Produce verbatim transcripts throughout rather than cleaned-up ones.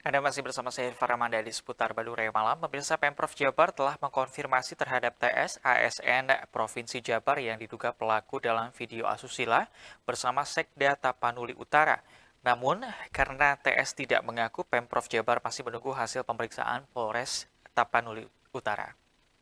Anda masih bersama saya Irfan Ramanda di seputar Badurai Malam. Pemirsa, Pemprov Jabar telah mengkonfirmasi terhadap T S A S N Provinsi Jabar yang diduga pelaku dalam video asusila bersama Sekda Tapanuli Utara. Namun, karena T S tidak mengaku, Pemprov Jabar masih menunggu hasil pemeriksaan Polres Tapanuli Utara.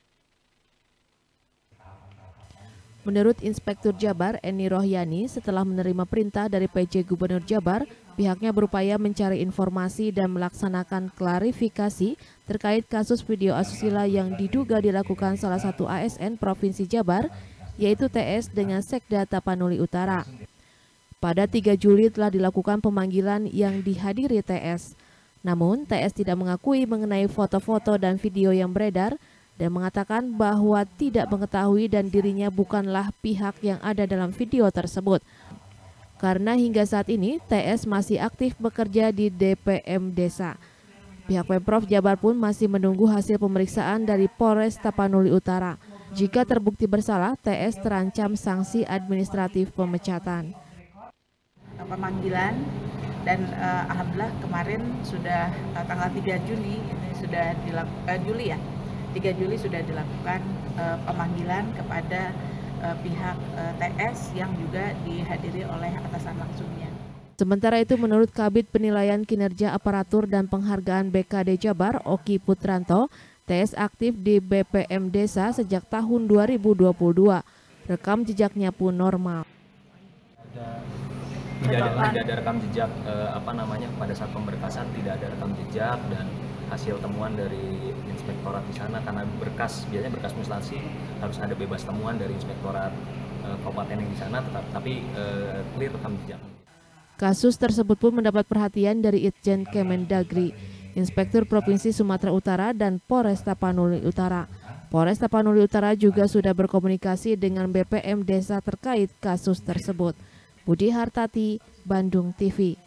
Menurut Inspektur Jabar Eni Rohyani, setelah menerima perintah dari P J Gubernur Jabar, pihaknya berupaya mencari informasi dan melaksanakan klarifikasi terkait kasus video asusila yang diduga dilakukan salah satu A S N Provinsi Jabar, yaitu T S dengan Sekda Tapanuli Utara. Pada tiga Juli telah dilakukan pemanggilan yang dihadiri T S. Namun, T S tidak mengakui mengenai foto-foto dan video yang beredar, dan mengatakan bahwa tidak mengetahui dan dirinya bukanlah pihak yang ada dalam video tersebut. Karena hingga saat ini T S masih aktif bekerja di D P M Desa. Pihak Pemprov Jabar pun masih menunggu hasil pemeriksaan dari Polres Tapanuli Utara. Jika terbukti bersalah, T S terancam sanksi administratif pemecatan. Pemanggilan dan uh, alhamdulillah kemarin sudah uh, tanggal tiga Juli ini sudah dilakukan uh, Juli ya. tiga Juli sudah dilakukan uh, pemanggilan kepada uh, pihak uh, T S yang juga dihadiri oleh atasan langsungnya. Sementara itu, menurut Kabid Penilaian Kinerja Aparatur dan Penghargaan B K D Jabar, Oki Putranto, T S aktif di B P M Desa sejak tahun dua ribu dua puluh dua. Rekam jejaknya pun normal. Tidak ada, tidak ada rekam jejak eh, apa namanya pada saat pemberkasan, tidak ada rekam jejak dan hasil temuan dari inspektorat di sana, karena berkas biasanya berkas mustasi harus ada bebas temuan dari inspektorat eh, kabupaten yang di sana, tetap tapi eh, clear rekam jejak. Kasus tersebut pun mendapat perhatian dari Itjen Kemendagri, Inspektur Provinsi Sumatera Utara dan Polres Tapanuli Utara. Polres Tapanuli Utara juga sudah berkomunikasi dengan B P M Desa terkait kasus tersebut. Budi Hartati, Bandung T V.